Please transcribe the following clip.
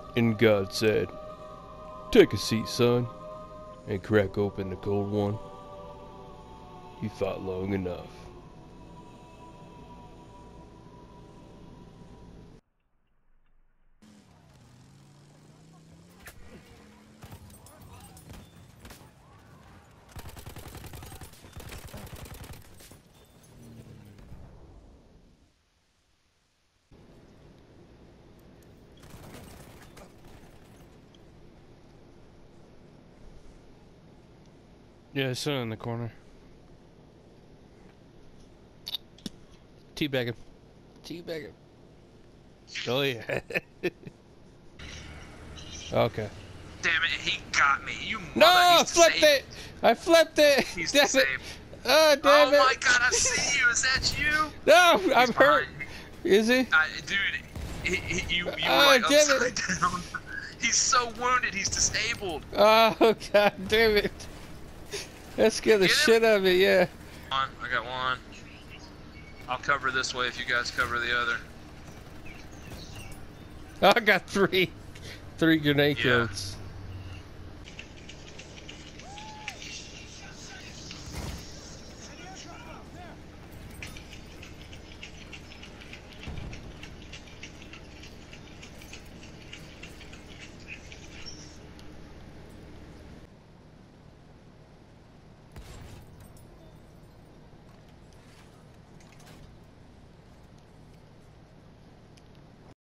And God said, "Take a seat, son, and crack open the cold one. You fought long enough." Yeah, sit in the corner. Teabag him. Teabag him. Oh, yeah. Okay. Damn it, he got me. You mother. No, I He's flipped disabled. it! I flipped it! He's Damn disabled. it! Oh, damn Oh it! my god, I see you. Is that you? No, I'm He's hurt. behind. Is he? Dude, you were Oh, like damn upside down. He's so wounded, he's disabled. Oh, god damn it. That scared the Get him? shit out of me, yeah. I got one. I'll cover this way if you guys cover the other. I got three. 3 grenade Yeah. kills.